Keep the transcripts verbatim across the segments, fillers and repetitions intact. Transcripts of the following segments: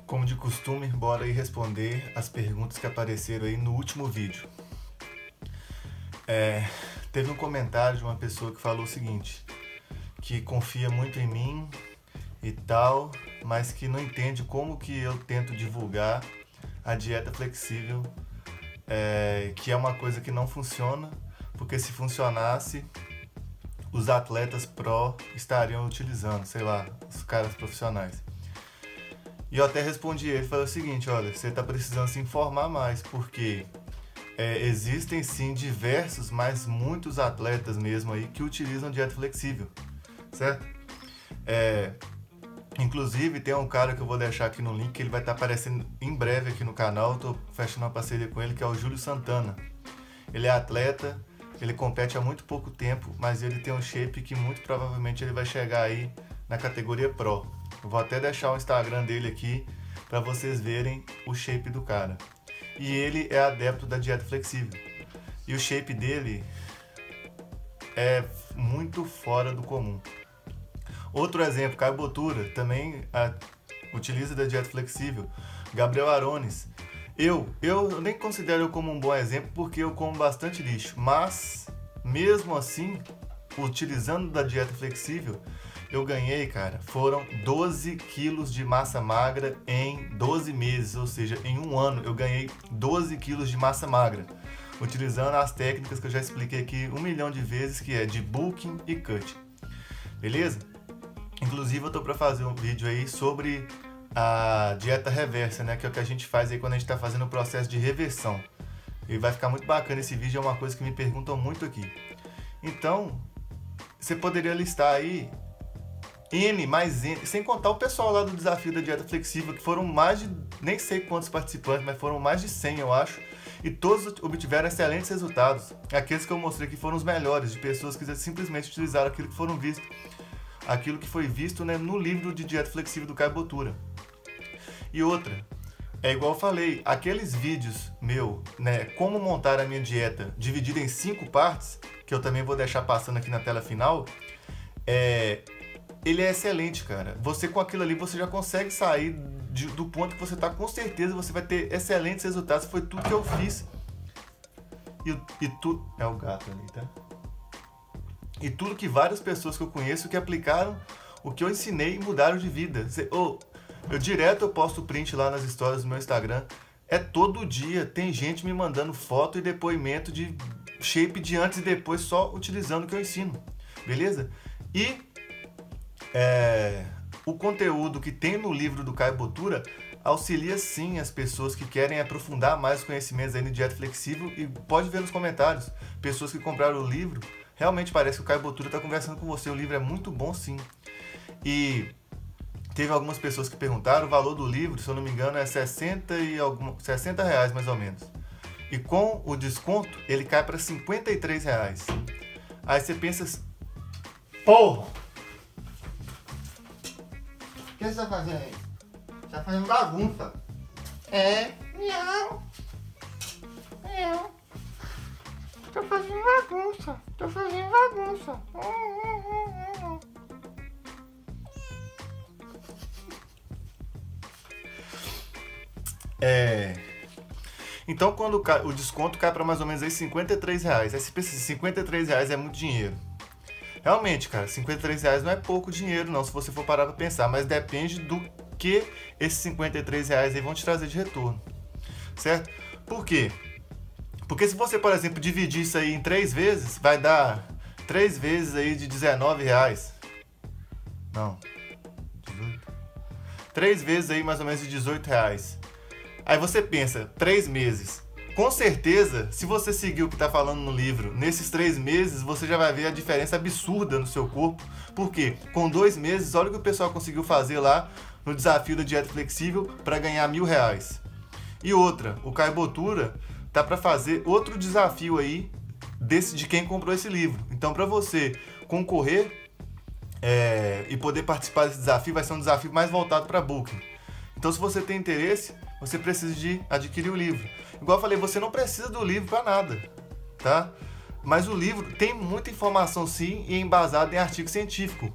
Como de costume, bora aí responder as perguntas que apareceram aí no último vídeo. É, teve um comentário de uma pessoa que falou o seguinte, que confia muito em mim e tal, mas que não entende como que eu tento divulgar a dieta flexível, é, que é uma coisa que não funciona, porque se funcionasse, os atletas pró estariam utilizando, sei lá, os caras profissionais. E eu até respondi ele, falei o seguinte, olha, você está precisando se informar mais, porque é, existem sim diversos, mas muitos atletas mesmo aí que utilizam dieta flexível, certo? É, inclusive tem um cara que eu vou deixar aqui no link, que ele vai estar aparecendo em breve aqui no canal, estou fechando uma parceria com ele, que é o Júlio Santana. Ele é atleta, ele compete há muito pouco tempo, mas ele tem um shape que muito provavelmente ele vai chegar aí na categoria Pro. Eu vou até deixar o Instagram dele aqui para vocês verem o shape do cara. E ele é adepto da dieta flexível. E o shape dele é muito fora do comum. Outro exemplo, Caio Botura, também a, utiliza da dieta flexível. Gabriel Arones. Eu, eu nem considero eu como um bom exemplo porque eu como bastante lixo. Mas, mesmo assim, utilizando da dieta flexível, eu ganhei, cara, foram doze quilos de massa magra em doze meses, ou seja, em um ano eu ganhei doze quilos de massa magra, utilizando as técnicas que eu já expliquei aqui um milhão de vezes, que é de bulking e cut, beleza? Inclusive eu tô para fazer um vídeo aí sobre a dieta reversa, né, que é o que a gente faz aí quando a gente tá fazendo o processo de reversão, e vai ficar muito bacana esse vídeo, é uma coisa que me perguntam muito aqui. Então, você poderia listar aí N mais N, sem contar o pessoal lá do desafio da dieta flexível, que foram mais de, nem sei quantos participantes, mas foram mais de cem, eu acho, e todos obtiveram excelentes resultados. Aqueles que eu mostrei aqui foram os melhores, de pessoas que simplesmente utilizaram aquilo que foram visto, aquilo que foi visto, né, no livro de dieta flexível do Caio Botura. E outra, é igual eu falei, aqueles vídeos meu, né, como montar a minha dieta dividida em cinco partes, que eu também vou deixar passando aqui na tela final, é... ele é excelente, cara. Você com aquilo ali, você já consegue sair de, do ponto que você tá, com certeza você vai ter excelentes resultados. Foi tudo que eu fiz. E, e tu... É o gato ali, tá? E tudo que várias pessoas que eu conheço que aplicaram o que eu ensinei e mudaram de vida. Você, oh, eu direto eu posto print lá nas histórias do meu Instagram. É todo dia. Tem gente me mandando foto e depoimento de shape de antes e depois só utilizando o que eu ensino. Beleza? E... É, o conteúdo que tem no livro do Caio Botura auxilia sim as pessoas que querem aprofundar mais os conhecimentos aí de dieta flexível, e pode ver nos comentários, pessoas que compraram o livro, realmente parece que o Caio Botura está conversando com você, o livro é muito bom sim. E teve algumas pessoas que perguntaram, o valor do livro, se eu não me engano, é sessenta, e algum, sessenta reais mais ou menos. E com o desconto, ele cai para cinquenta e três reais. Aí você pensa, porra! O que você tá fazendo aí? Você tá fazendo bagunça. É? Miau. Miau. Tô fazendo bagunça. Tô fazendo bagunça. É... Então quando o desconto cai para mais ou menos aí cinquenta e três reais. Aí você pensa, cinquenta e três reais é muito dinheiro. Realmente, cara, cinquenta e três reais não é pouco dinheiro não, se você for parar pra pensar, mas depende do que esses cinquenta e três reais aí vão te trazer de retorno, certo? Por quê? Porque se você, por exemplo, dividir isso aí em três vezes, vai dar três vezes aí de dezenove reais. Não, dezoito. três vezes aí mais ou menos de dezoito reais. Aí você pensa, três meses. Com certeza, se você seguir o que está falando no livro, nesses três meses você já vai ver a diferença absurda no seu corpo. Por quê? Com dois meses, olha o que o pessoal conseguiu fazer lá no desafio da dieta flexível para ganhar mil reais. E outra, o Caio Botura tá para fazer outro desafio aí desse, de quem comprou esse livro. Então, para você concorrer é, e poder participar desse desafio, vai ser um desafio mais voltado para booking. Então, se você tem interesse, você precisa de adquirir o livro. Igual eu falei, você não precisa do livro para nada, tá? Mas o livro tem muita informação sim e é embasado em artigo científico.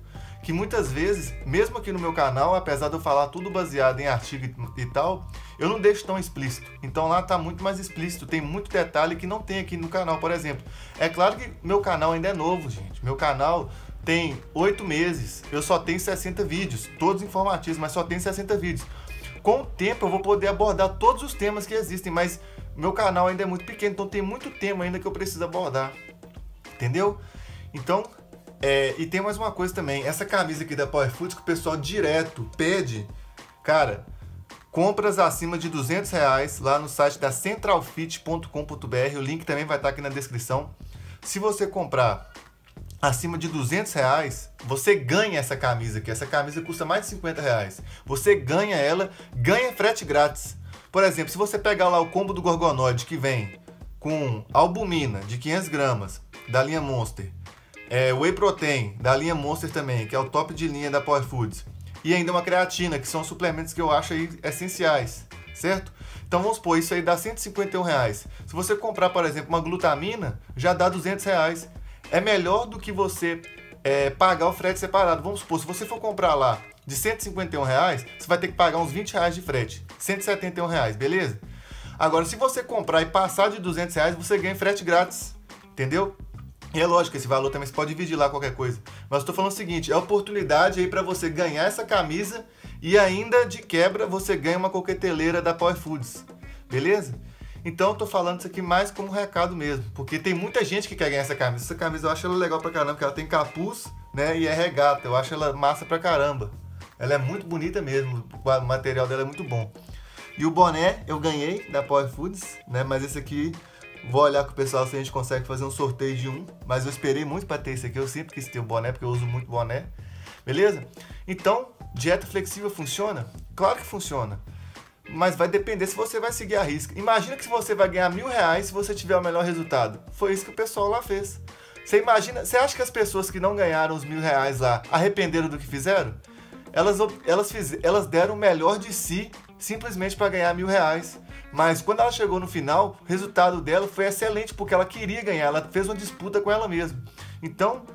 que muitas vezes, mesmo aqui no meu canal, apesar de eu falar tudo baseado em artigo e tal, eu não deixo tão explícito. Então lá tá muito mais explícito, tem muito detalhe que não tem aqui no canal, por exemplo. É claro que meu canal ainda é novo, gente. Meu canal tem oito meses, eu só tenho sessenta vídeos, todos informativos, mas só tenho sessenta vídeos. Com o tempo eu vou poder abordar todos os temas que existem, mas meu canal ainda é muito pequeno, então tem muito tema ainda que eu preciso abordar. Entendeu? Então... É, e tem mais uma coisa também, essa camisa aqui da Power Foods que o pessoal direto pede, cara, compras acima de duzentos reais lá no site da central fit ponto com ponto br, o link também vai estar aqui na descrição. Se você comprar acima de duzentos reais, você ganha essa camisa aqui, essa camisa custa mais de cinquenta reais, você ganha ela, ganha frete grátis. Por exemplo, se você pegar lá o combo do Gorgonoide que vem com albumina de quinhentas gramas da linha Monster, É, Whey Protein, da linha Monster também, que é o top de linha da Power Foods. E ainda uma creatina, que são suplementos que eu acho aí essenciais, certo? Então vamos supor, isso aí dá cento e cinquenta e um reais. Se você comprar, por exemplo, uma glutamina, já dá duzentos reais. É melhor do que você é, pagar o frete separado. Vamos supor, se você for comprar lá de cento e cinquenta e um reais, você vai ter que pagar uns vinte reais de frete. cento e setenta e um reais, beleza? Agora, se você comprar e passar de duzentos reais, você ganha frete grátis, entendeu? E é lógico, esse valor também você pode dividir lá qualquer coisa. Mas eu estou falando o seguinte, é oportunidade aí para você ganhar essa camisa e ainda de quebra você ganha uma coqueteleira da Power Foods. Beleza? Então eu tô falando isso aqui mais como recado mesmo. Porque tem muita gente que quer ganhar essa camisa. Essa camisa eu acho ela legal pra caramba, porque ela tem capuz, né? E é regata. Eu acho ela massa pra caramba. Ela é muito bonita mesmo. O material dela é muito bom. E o boné eu ganhei da Power Foods, né? Mas esse aqui... Vou olhar com o pessoal se a gente consegue fazer um sorteio de um. Mas eu esperei muito para ter esse aqui. Eu sempre quis ter o boné, porque eu uso muito boné. Beleza? Então, dieta flexível funciona? Claro que funciona. Mas vai depender se você vai seguir a risca. Imagina que você vai ganhar mil reais se você tiver o melhor resultado. Foi isso que o pessoal lá fez. Você imagina... Você acha que as pessoas que não ganharam os mil reais lá arrependeram do que fizeram? Elas, elas, fiz, elas deram o melhor de si simplesmente para ganhar mil reais. Mas quando ela chegou no final, o resultado dela foi excelente, porque ela queria ganhar, ela fez uma disputa com ela mesma. Então,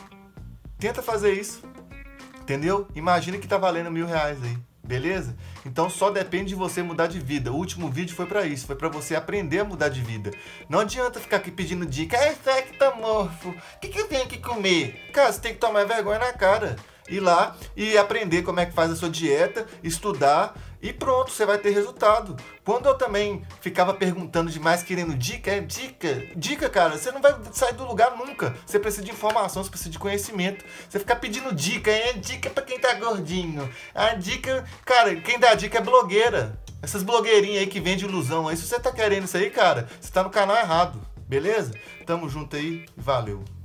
tenta fazer isso, entendeu? Imagina que tá valendo mil reais aí, beleza? Então só depende de você mudar de vida. O último vídeo foi pra isso, foi pra você aprender a mudar de vida. Não adianta ficar aqui pedindo dica, é ectomorfo, o que, que eu tenho que comer? Cara, você tem que tomar vergonha na cara. Ir lá e aprender como é que faz a sua dieta, estudar e pronto, você vai ter resultado. Quando eu também ficava perguntando demais, querendo dica, é dica, dica, cara, você não vai sair do lugar nunca. Você precisa de informação, você precisa de conhecimento. Você ficar pedindo dica, é dica pra quem tá gordinho. A dica, cara, quem dá dica é blogueira. Essas blogueirinhas aí que vendem ilusão aí. Se você tá querendo isso aí, cara, você tá no canal errado, beleza? Tamo junto aí, valeu.